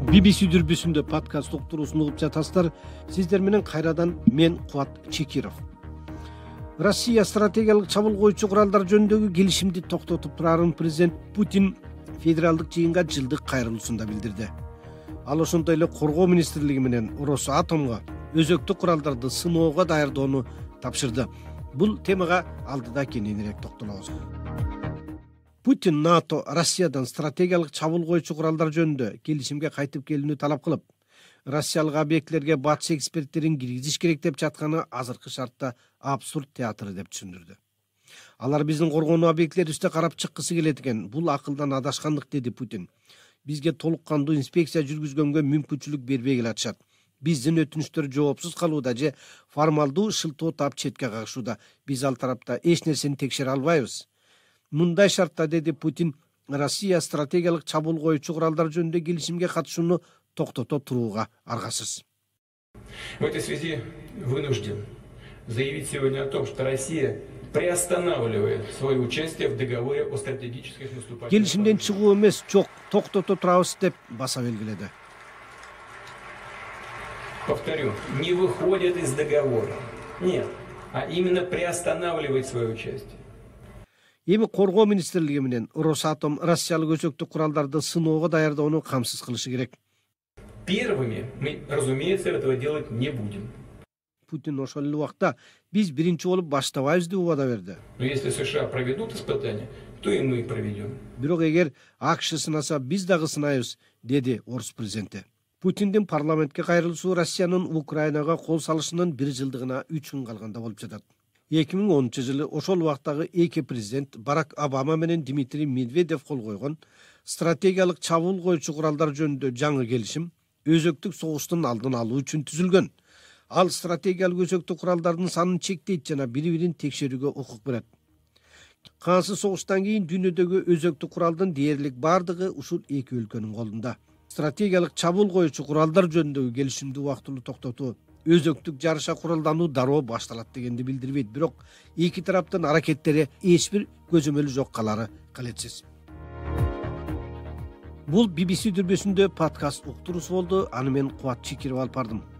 BBC дүрбүсүндө подкаст уктуруусун угуп жатасыздар. Сиздер менен кайрадан мен Кубат Чекиров. Россия стратегиялык чабуул коюучу куралдар жөнүндөгү келишимди токтотуп турарын президент Путин федералдык жыйынга жылдык кайрылуусунда билдирди. Ал ошондой эле коргоо министрлиги менен Росатомго өзөктүк куралдарды сыноого даярдоону тапшырды. Бул темага алдыда кененирээк токтолобуз. Путин НАТО Россиядан стратегиялык чабуул коюучу куралдар жөнүндө келишимге кайтып келүүнү талап кылып, Россиялык объектилерге батыш эксперттерин киргизиш керек деп жатканы азыркы шартта абсурд театры деп түшүндүрдү. Алар биздин коргонуу объектилерибизде карап чыккысы келет экен. Бул акылдан адашкандык, деди Путин. Бизге толук кандуу инспекция жүргүзгөнгө мүмкүнчүлүк бербей келатышат. Биздин өтүнүчтөр жоопсуз калууда же формалдуу шылтоо таап четке кагышууда. Биз ал тарапта эч нерсени текшере албайбыз. Мындай шартта, деди Путин, Россия стратегиялык чабуул коюучу куралдар жөнүндө келишимге катышууну токтото турууга аргасыз. В этой связи вынужден заявить сегодня о том, что Россия приостанавливает свое участие в договоре о стратегических наступательных. Келишимден чыгуу эмес, жок, токтото турабыз деп баса белгиледи. Повторю, не выходит из договора. Нет, а именно приостанавливает свое участие. Эми коргоо министрлиги менен Росатом Россиялык өзөктүк куралдарды сыноого даярдоону камсыз кылышы керек. Первыми мы, разумеется, этого делать не будем. Путин ошол эле убакта биз биринчи болуп баштабайбыз деп убада берди. Но если США проведут испытания, то и мы проведем. Бирок эгер АКШ сынаса, биз дагы сынайбыз, деди орус президенти. Путиндин парламентке кайрылуусу Россиянын Украинага кол салышынын 1 жылдыгына 3 күн калганда болуп жатат. 2010-жылы ошол убактагы эки президент Барак Обама менен Дмитрий Медведев кол койгон стратегиялык чабуул коюучу куралдар жөнүндө жаңы келишим өзөктүк согуштун алдын алуу үчүн түзүлгөн. Ал стратегиялык өзөктүк куралдардын санын чектейт жана бири-бирин текшерүүгө укук берет. Кансыз согуштан кийин дүйнөдөгү өзөктүк куралдын дээрлик бардыгы ушул эки өлкөнүн колунда. Стратегиялык чабуул коюучу куралдар жөнүндөгү келишимди убактылуу токтотуу, өзөктүк жарыша куралдануу дароо башталат дегенди билдирбейт, бирок эки тараптын аракеттери эч бир көзөмөлү жок калары калетсиз. Бул BBC дүрбөсүндө подкаст уктуруусу болду. Аны мен Кубат Чекиров алып бардым.